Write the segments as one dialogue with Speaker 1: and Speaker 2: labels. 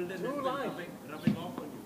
Speaker 1: Milden has been rubbing off on you.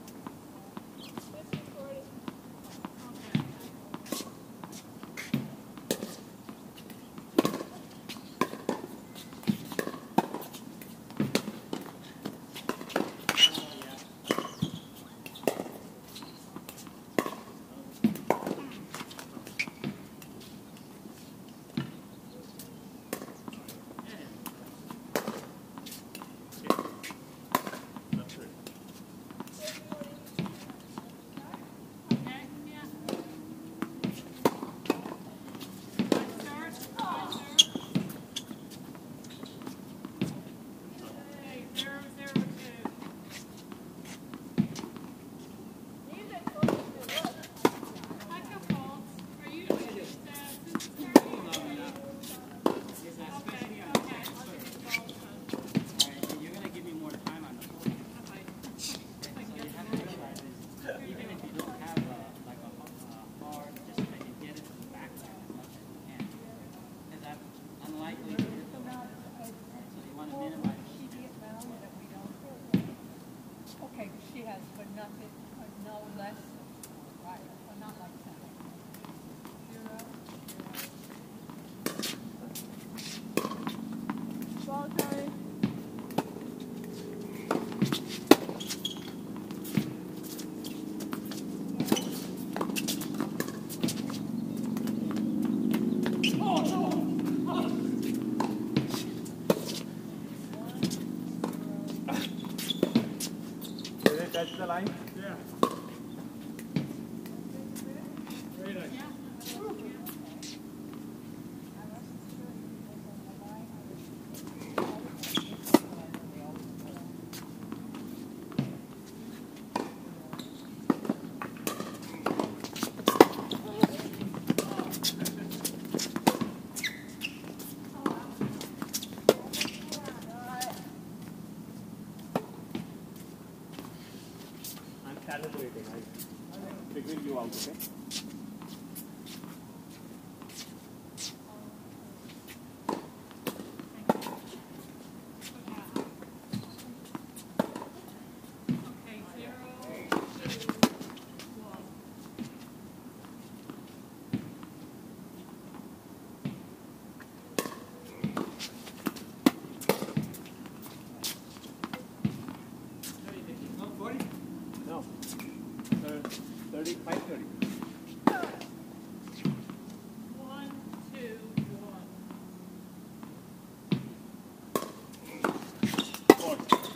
Speaker 2: Okay, she has, but nothing, no less, right, or not like that. 0, 0. Ball time.
Speaker 1: Touch the line? Yeah. Very nice.
Speaker 2: Yeah.
Speaker 1: Calibrating. I figured you out, okay? No. 35, 30.
Speaker 2: 1, 2, 1.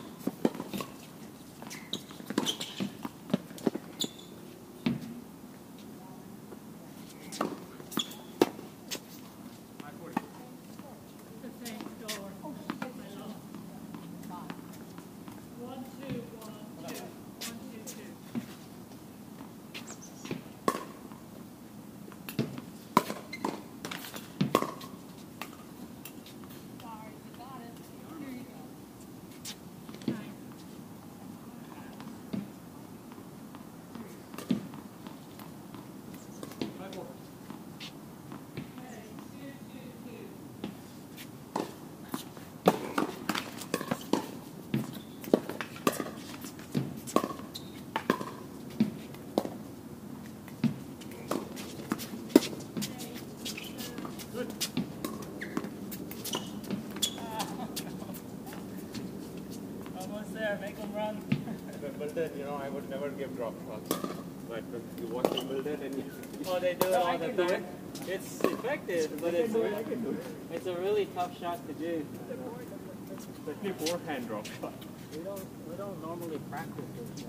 Speaker 2: The same score. I love. 1, 2, 1, 2. 1, 2, 2.
Speaker 1: Good.
Speaker 3: Almost there, make them run.
Speaker 1: Milden, you know, I would never give drop shots. But you watch Milden and you...
Speaker 3: Oh, they do it all the time. It's effective, but it's a really tough shot to do.
Speaker 1: Especially forehand drop shot.
Speaker 3: We don't normally practice this.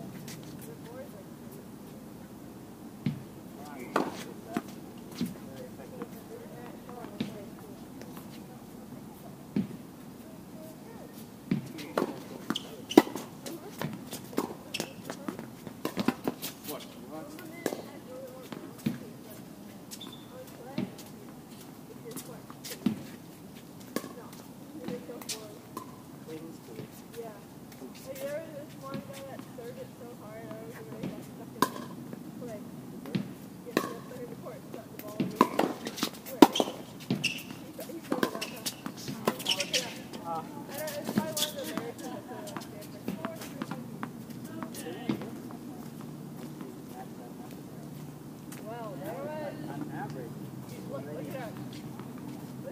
Speaker 4: Yeah. There was this one guy that served it so hard.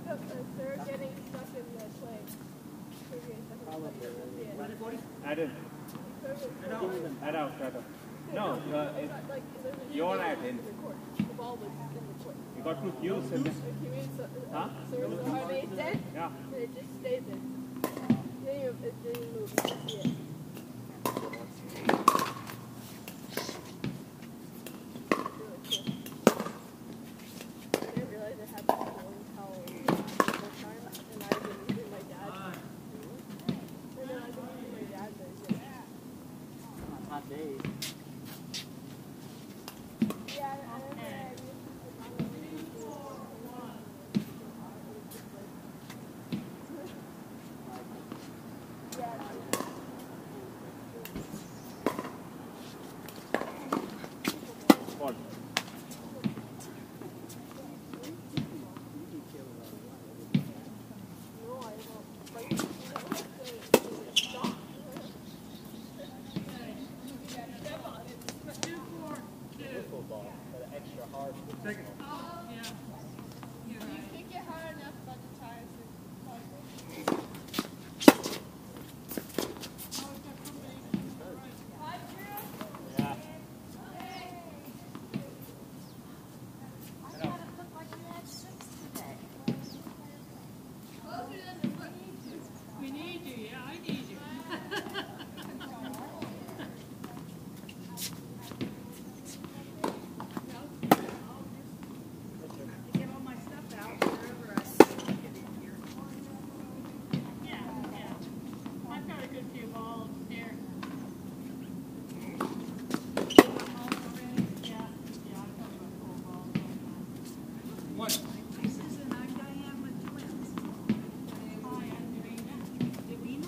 Speaker 4: They're getting stuck in the clay. They're getting stuck in the clay.
Speaker 1: I didn't. Head out. No, you're not in.
Speaker 4: The ball was in the court.
Speaker 1: You got to use it. Huh?
Speaker 4: So are they dead?
Speaker 1: Yeah.
Speaker 4: And it just stayed there. It didn't move. You can see it. I didn't realize it had that bowling towel the whole time, and I've been using my dad's. And then I've been using my dad's.
Speaker 3: On hot days.
Speaker 4: Yeah,
Speaker 1: What?
Speaker 4: no, I don't. Like,
Speaker 3: Football, but extra hard.
Speaker 2: You kick it hard enough, but the tires
Speaker 3: Yeah.
Speaker 2: We need you, yeah, I need you.
Speaker 5: Get all my stuff out wherever I stick it in here.
Speaker 2: Yeah. I've got a good few balls here. Yeah, I've got about 4 balls.
Speaker 5: This is an I'm Diane with twins.
Speaker 2: Hi, I'm Davina.
Speaker 5: Davina?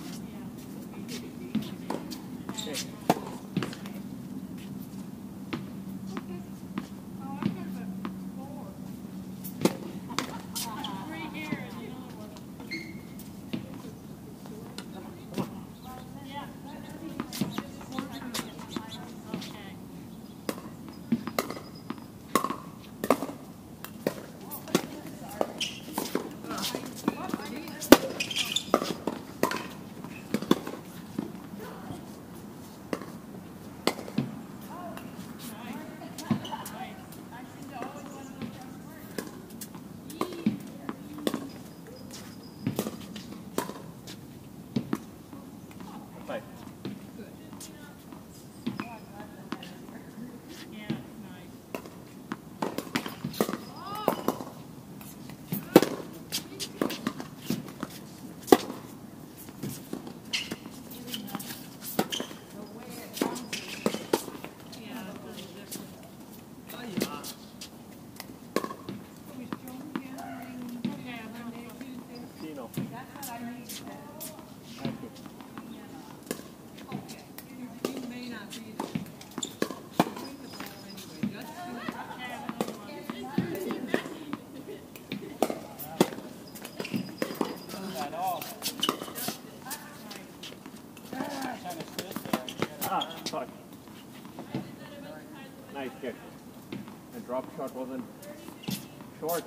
Speaker 2: Oh, I've got about 4. 3 here and the other one. Yeah. Okay.
Speaker 1: Bye.
Speaker 2: Yeah, nice. Yeah, it's a little different. Okay, I'm gonna
Speaker 1: Tino.
Speaker 5: That's what I need.
Speaker 1: Thank you.
Speaker 5: Okay. You may not be drinkable anyway. Just
Speaker 2: have another one.
Speaker 3: At all. Kind of stood there.
Speaker 1: Ah, sorry. Nice kick. The drop shot wasn't short.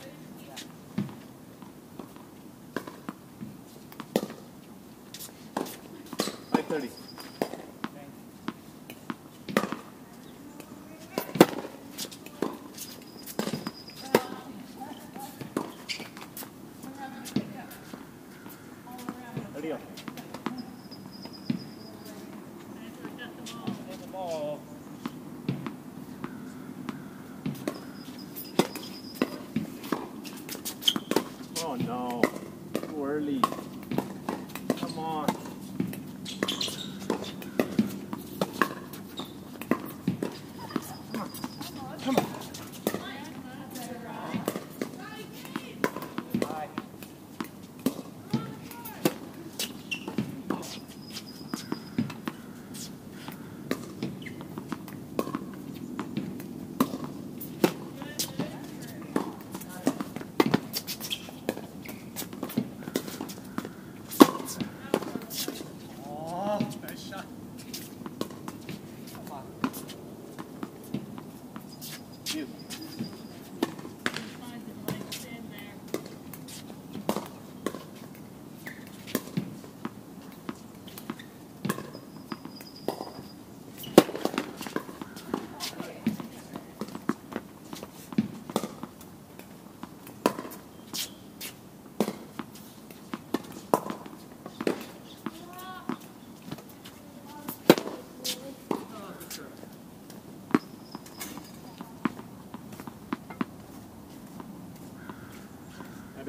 Speaker 1: 5:30. Ready up.
Speaker 3: Hit the ball.
Speaker 1: Oh no. Too early. Come on.
Speaker 3: Bye.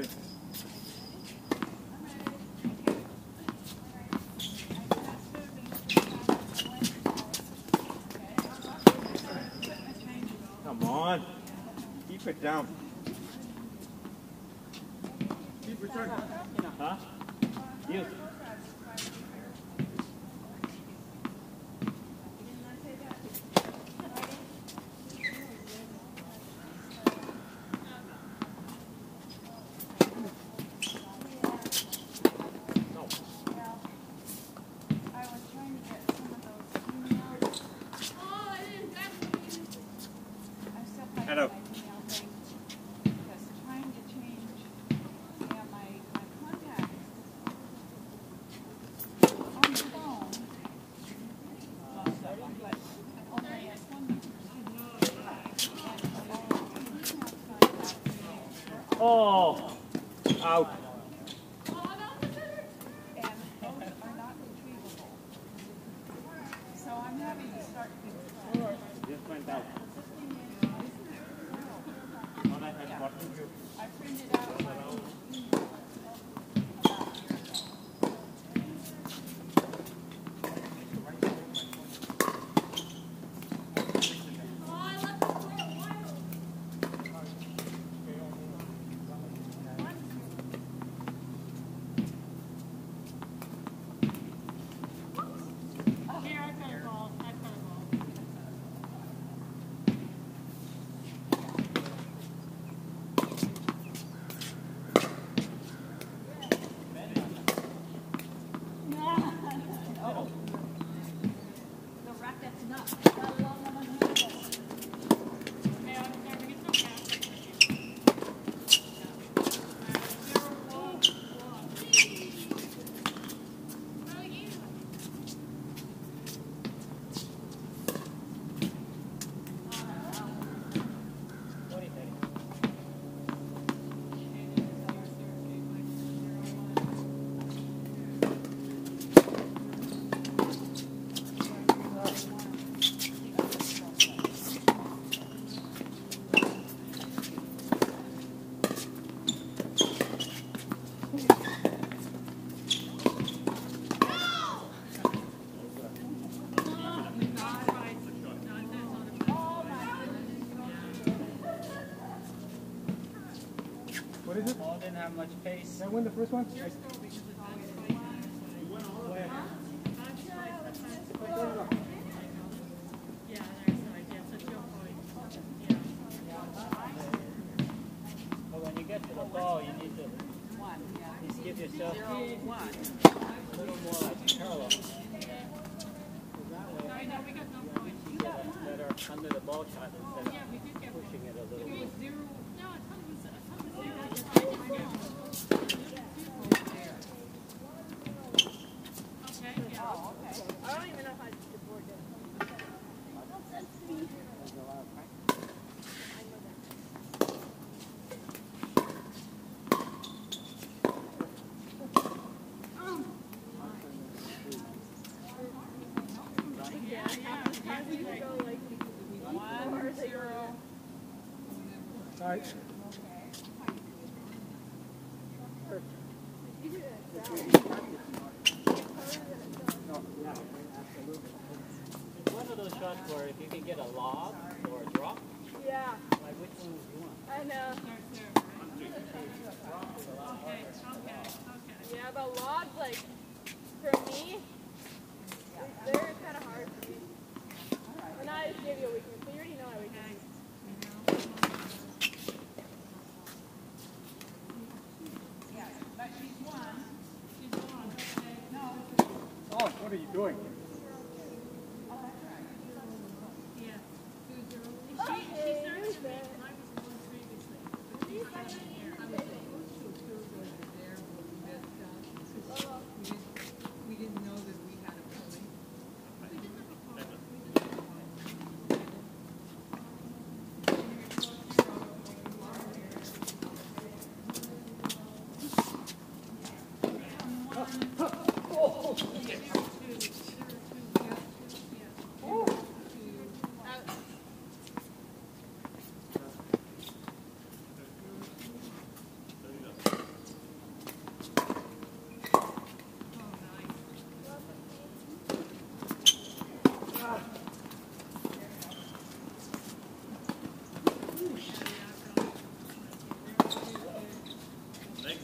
Speaker 1: Nothing. Come on. Keep it down. Keep returning.
Speaker 3: Huh? You.
Speaker 2: I was trying to get some of those emails. I'm still fighting
Speaker 1: Hello.
Speaker 2: my email thing. Because trying to change my contacts on the phone. But only has one.
Speaker 3: Oh!
Speaker 1: Out.
Speaker 2: And those are not retrievable. So I'm having to start.
Speaker 3: Just went out.
Speaker 2: I printed out my own email. The racket's nuts. Got it all on my hand.
Speaker 1: What is it?
Speaker 3: Ball didn't have much pace.
Speaker 1: Did I win the first one?
Speaker 3: But when you get to the ball, you need to just give yourself a little more like parallel. That are under the ball shot instead of pushing it a little bit.
Speaker 4: I don't even know how to board it.
Speaker 3: There's a lot of practice.
Speaker 4: I know that. Yeah, sometimes we can go like 1-0.
Speaker 1: All right.
Speaker 3: It's one of those shots where if you can get a lob or a drop,
Speaker 4: Yeah,
Speaker 3: like which one would you want?
Speaker 4: I know. Yeah, but logs, like, for me, they're kind of hard for me. And I just gave you a weakness, so you already know my weakness.
Speaker 2: Yeah, but she's won.
Speaker 1: Oh, what are you doing?
Speaker 5: We didn't know that we had a polling.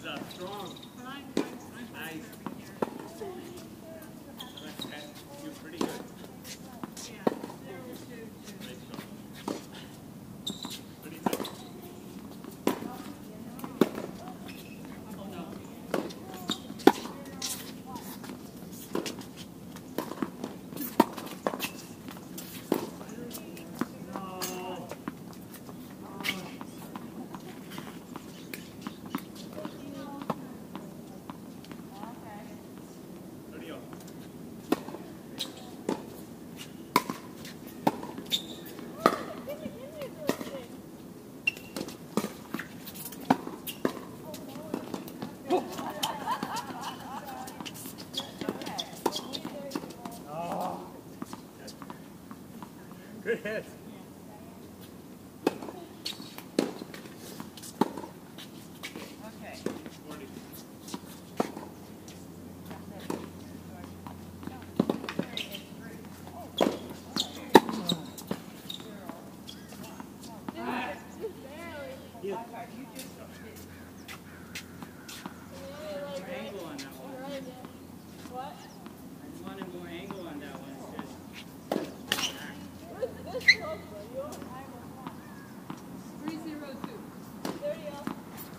Speaker 1: strong.
Speaker 5: But I'm
Speaker 1: Nice.
Speaker 5: serving here.
Speaker 1: You're pretty good.
Speaker 5: Yeah, there was two.
Speaker 1: Nice shot. Pretty nice. Ready up. Good hit.
Speaker 2: Okay.
Speaker 1: 40.
Speaker 3: More angle on that one.
Speaker 4: What?
Speaker 3: I just wanted more angle on that one.
Speaker 4: This close, bro. You want
Speaker 5: 302.
Speaker 4: 30 off.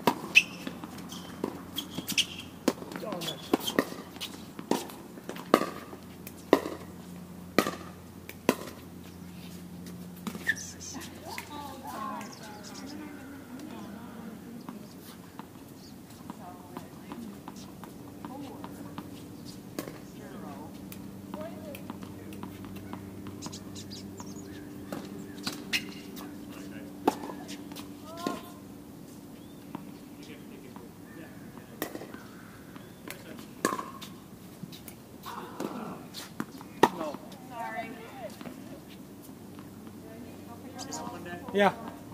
Speaker 2: Sorry.
Speaker 6: Yeah.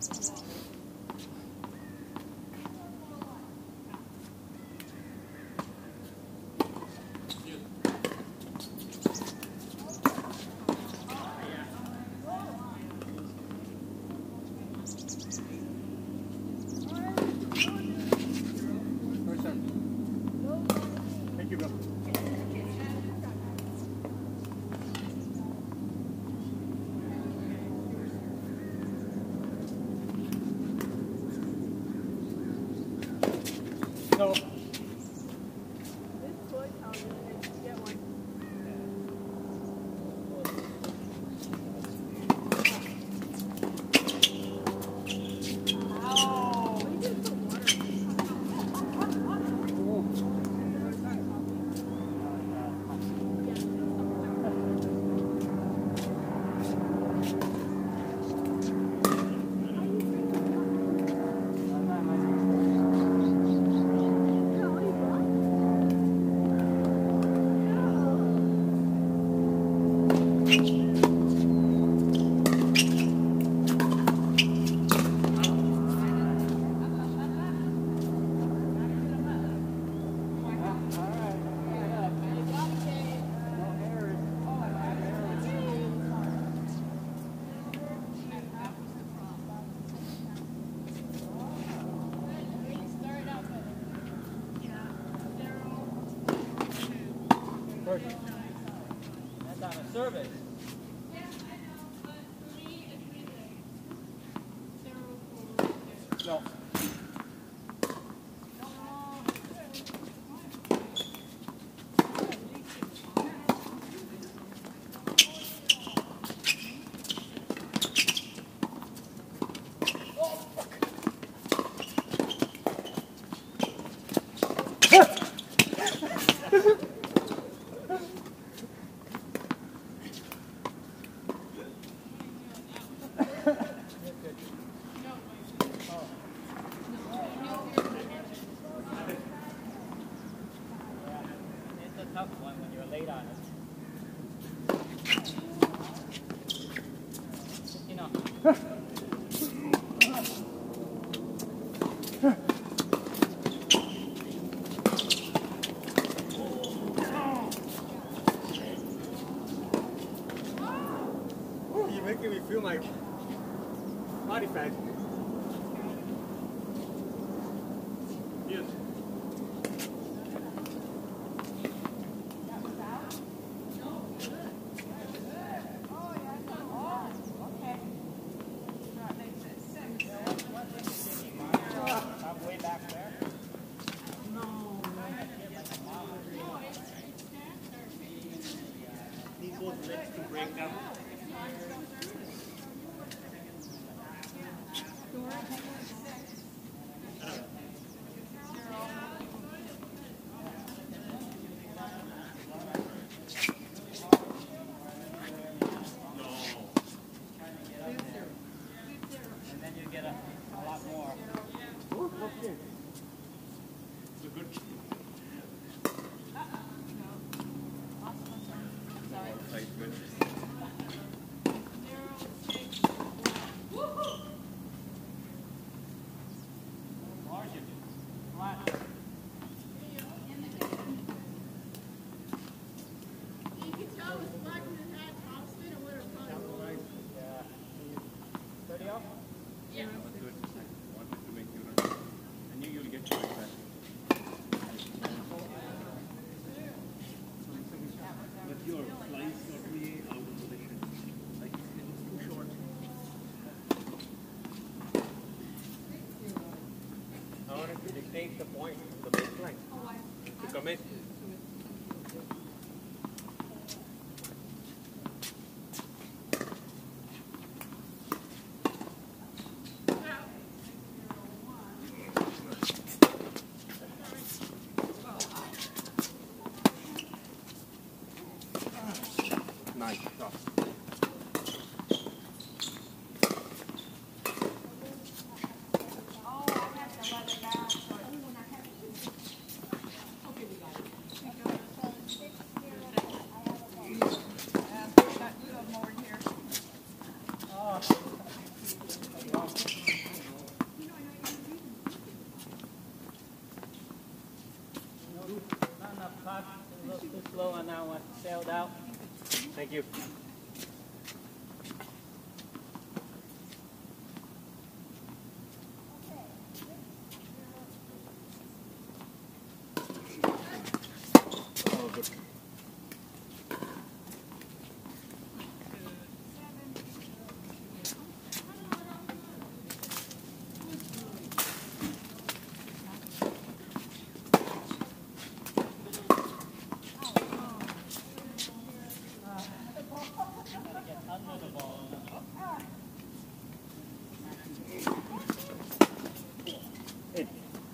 Speaker 6: Thank you, bro. No.
Speaker 4: This toy town, and you get one.
Speaker 2: Oh.
Speaker 4: We did some water.
Speaker 3: That's on a service.
Speaker 6: No.
Speaker 3: It's a tough one when you're late on it. You know.
Speaker 6: You're making me feel like body fat.
Speaker 1: Yes. Come in. Nice shot.
Speaker 2: Oh, I have to let it down, so got two of them over here.
Speaker 3: Not enough puck. A little too slow on that one. Sailed out.
Speaker 1: Thank you. Oh, good.
Speaker 3: Get under the ball.
Speaker 1: In.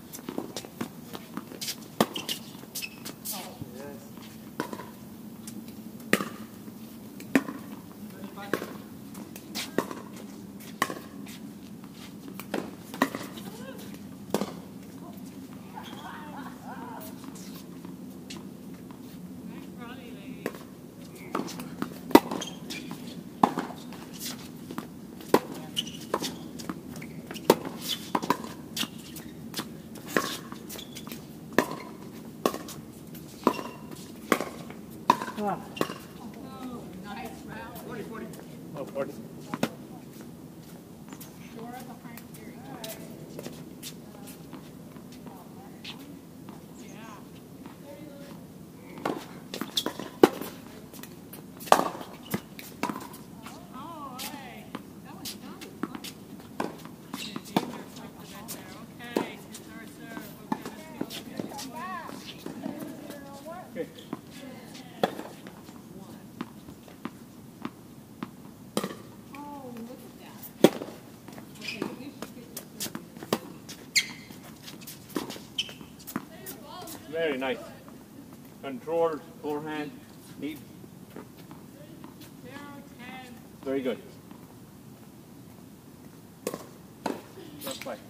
Speaker 5: Nice body, lady.
Speaker 3: Ah.
Speaker 5: Oh, nice round.
Speaker 6: 40, 40.
Speaker 1: Oh, 40.
Speaker 5: Shore behind here. Yeah. Oh, hey. That was done. Yeah, Dean, there's something in there. Okay, it's our serve. Okay, let's go.
Speaker 1: Okay.
Speaker 5: Oh, look at that. Okay, at least you get the service.
Speaker 1: Very nice. Controlled forehand. Neat.
Speaker 5: 0-10.
Speaker 1: Very good. Left play.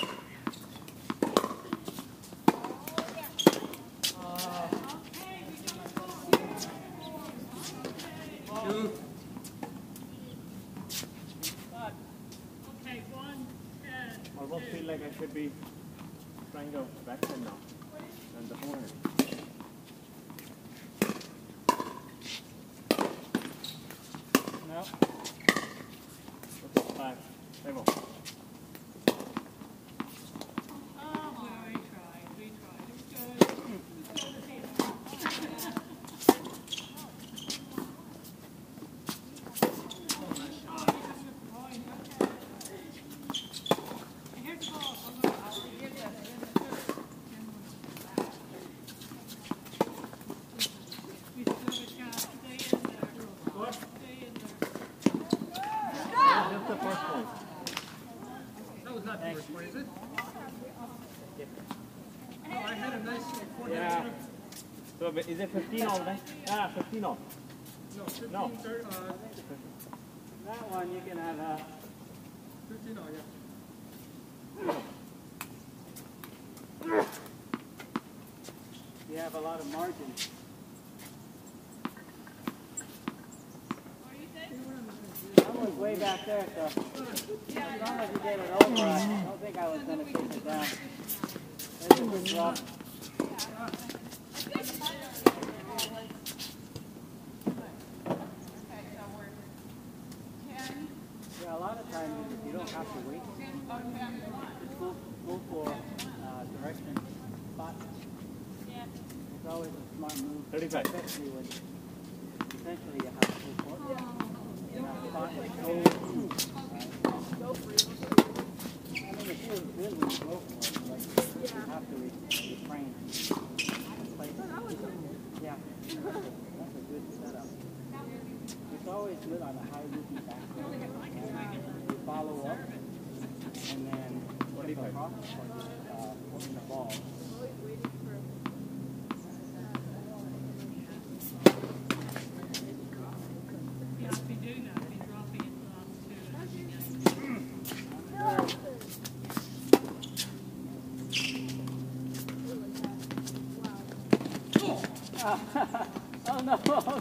Speaker 5: Okay, 1-10.
Speaker 1: Almost feel like I should be trying to backhand now. And the forehand.
Speaker 3: No.
Speaker 1: Okay, 5. Level.
Speaker 5: Oh, well, we tried. It was good. Here's the ball. I'll get that. We still have a shot. Stay in there.
Speaker 6: What?
Speaker 5: Stay in there.
Speaker 1: Just the first point.
Speaker 6: That was not the first point, is it? Oh, I had a nice 40.
Speaker 1: Yeah. So is it 15 all then? Ah, 15 all.
Speaker 6: No, 15,
Speaker 1: No.
Speaker 6: 30,
Speaker 3: That one you can have a
Speaker 6: 15 all, yeah.
Speaker 3: you have a lot of margin. That was way back there, so as long as you get it over, I don't think I was going to kick it down. There's a good drop.
Speaker 2: Okay, so we're 10,
Speaker 3: Yeah, a lot of times you don't have to wait.
Speaker 2: 10, oh, 10, 1.
Speaker 3: Just go for direction, spot. It's always a smart move,
Speaker 1: 35.
Speaker 3: especially when essentially you have to go for it. You have to spot like go. I mean, it feels good when you go for it, like you have to refrain. Play good on a high loopy backspin. And you follow up, and then chip across, holding the ball.
Speaker 5: Yeah, if you do that, if you're dropping it
Speaker 3: Oh no!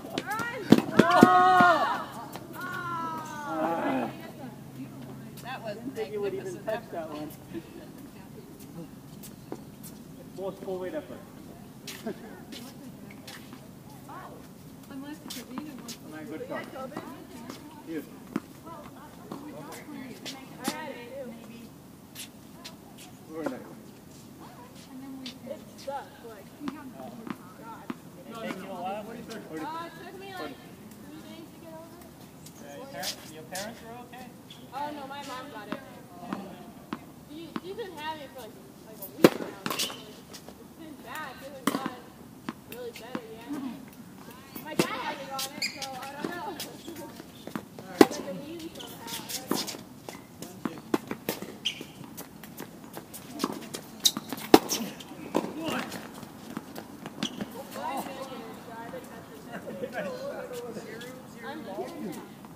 Speaker 2: That was
Speaker 3: I didn't think you would even touch that one. Most full weight effort.
Speaker 5: unless Kavita wants to.
Speaker 3: My good shot. You.
Speaker 4: I had it too.
Speaker 3: Very nice.
Speaker 4: It sucked, like, God.
Speaker 3: Did it take you a while?
Speaker 4: It took me like 3 days to get over it.
Speaker 3: Your parents were okay?
Speaker 4: Oh no, my mom got it. She's been having it for like a week now. It's been bad. It was not really better yet. My dad hasn't gotten it, so I don't know. It's like immune somehow. I don't know. I'm bald.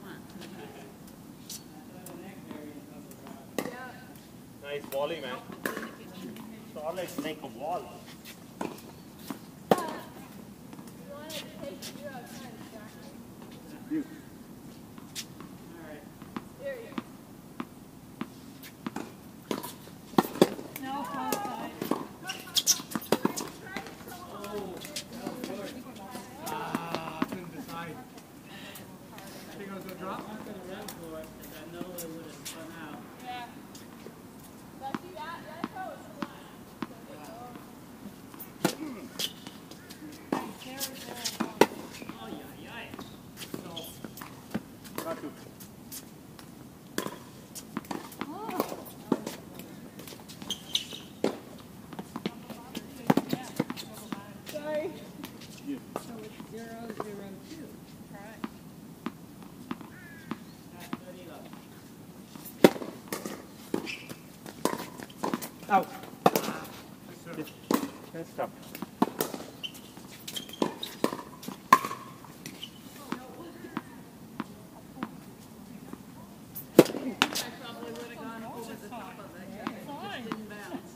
Speaker 1: Nice volley, man.
Speaker 3: So all like make a wall.
Speaker 4: You wanted to take you outside and stack it.
Speaker 3: You.
Speaker 4: There you go.
Speaker 5: No, outside.
Speaker 6: I couldn't decide. I think I was going to drop.
Speaker 3: I'm going to run for it because I know it would have spun out.
Speaker 4: Yeah. But you got that coach.
Speaker 3: Oh, yeah, yeah. So, got to.
Speaker 4: Sorry.
Speaker 3: You.
Speaker 5: So it's 0-0-2, correct?
Speaker 3: Out.
Speaker 6: Yes,
Speaker 3: Good stuff.
Speaker 5: Probably would have gone over the top of it. Fine. Didn't bounce.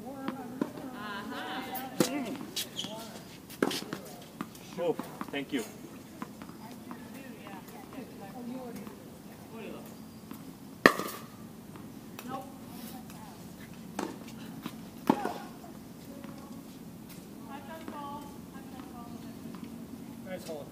Speaker 1: Oh, thank you.
Speaker 6: Nice hold.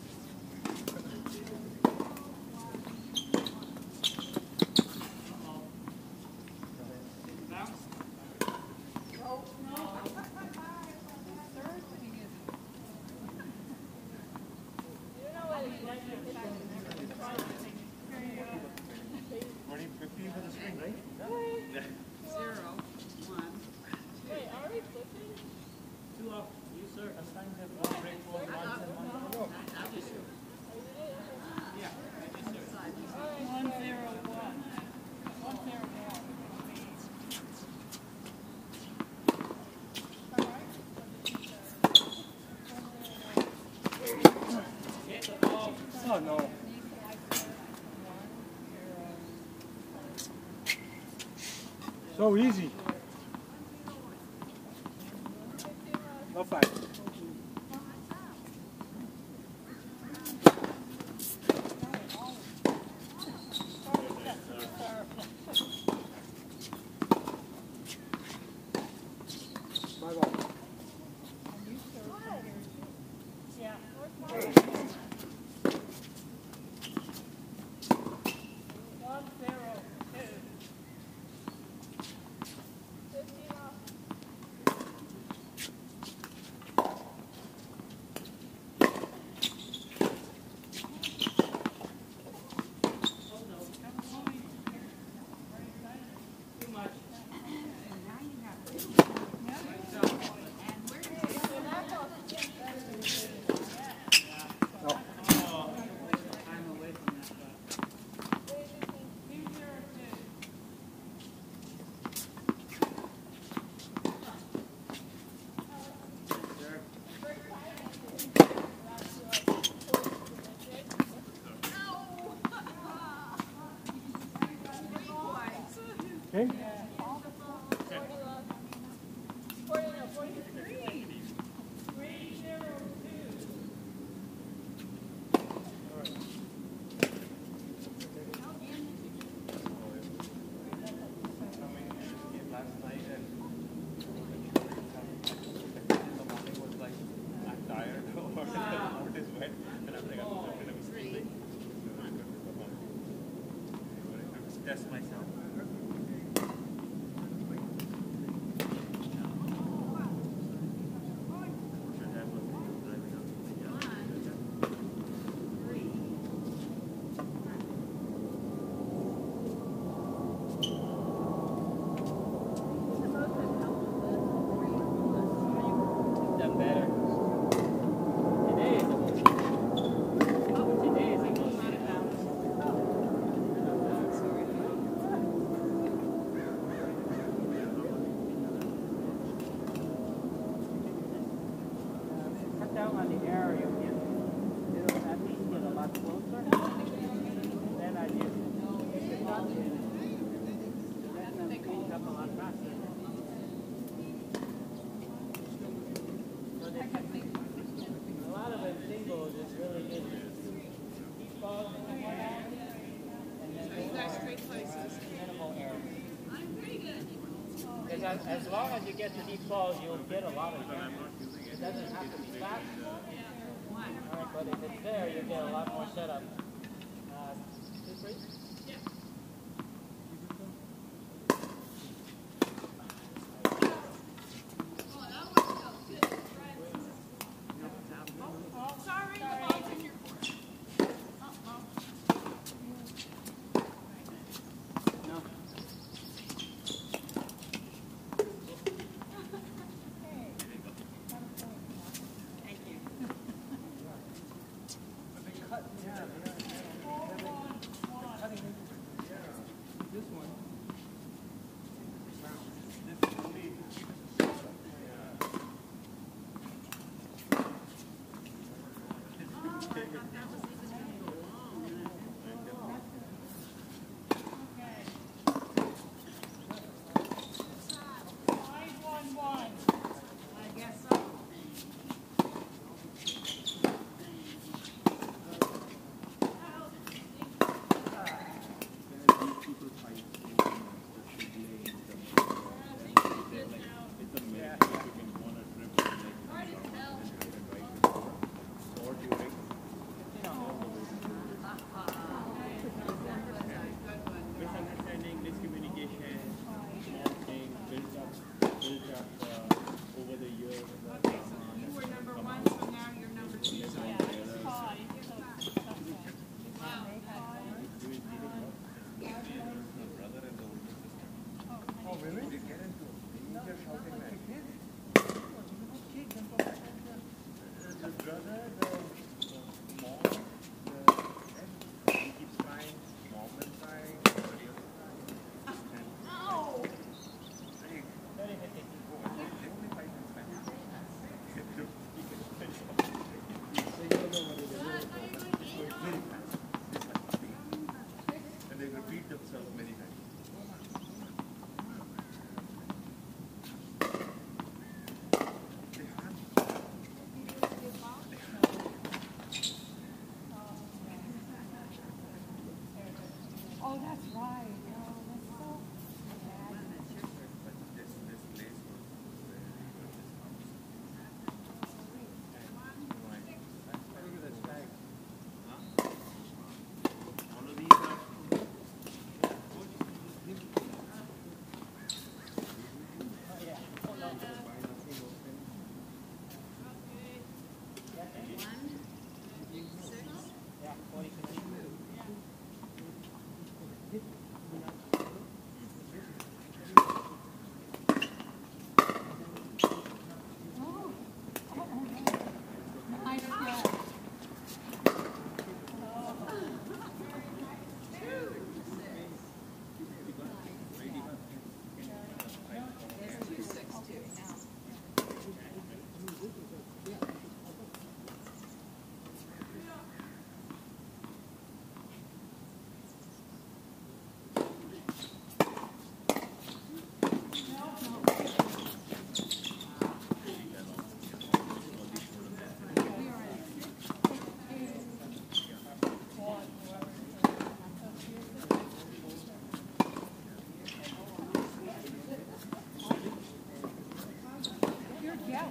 Speaker 1: Ready? 15 for the string, right?
Speaker 5: 0-1.
Speaker 4: Wait, are we flipping?
Speaker 3: 2 off. You, sir. Sometimes there's one break for months and months.
Speaker 5: 1-0-1. 1-0-1.
Speaker 3: Oh, no.
Speaker 6: So easy.
Speaker 3: No fight.
Speaker 6: My ball.
Speaker 5: Yeah.
Speaker 6: test myself.
Speaker 3: Done better. Today is almost out of bounds. Cut down on the air, it'll at least get a lot closer. Then I just then it speeds up a lot faster. A lot of it singles is really just deep balls and then one out, and then minimal error. Because as long as you get to deep balls, you'll get a lot of damage. It doesn't have to be fast. Alright, but if it's there, you'll get a lot more setup. 2, 3?
Speaker 2: Sorry, the ball's in your court.
Speaker 3: No.
Speaker 1: Misunderstanding, miscommunication, small things built up over the years.
Speaker 2: You were number 1, so now you're number 2.
Speaker 5: Yeah, it's 5.
Speaker 6: Oh, really? Did get into major shouting match. The brother, the mom, he keeps crying, mom is crying, somebody else is crying.
Speaker 2: Oh!
Speaker 6: They only fight in Spanish. So it's very fast. It's like big. And they repeat themselves many times.
Speaker 2: Oh, that's right. Oh, that's so bad.
Speaker 6: But this place was all of these are
Speaker 3: Yeah, 40, 50.
Speaker 2: Nice guess. Your guess.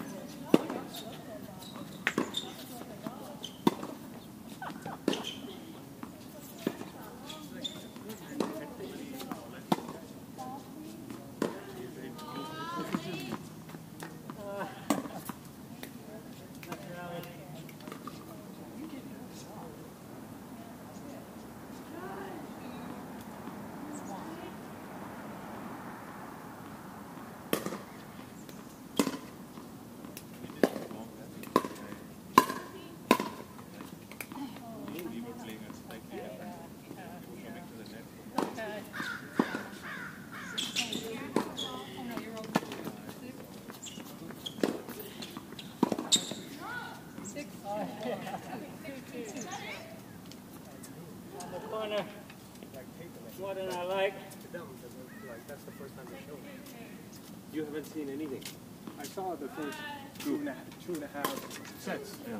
Speaker 3: more than I like.
Speaker 1: To them, like that's the first time they showed it. You haven't seen anything.
Speaker 6: I saw the first two and a half sets.
Speaker 1: Yeah.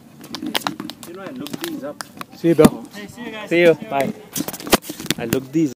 Speaker 1: You know, I looked these up.
Speaker 3: See you, Bill.
Speaker 5: Hey, see you guys.
Speaker 3: See you. Bye.
Speaker 1: I looked these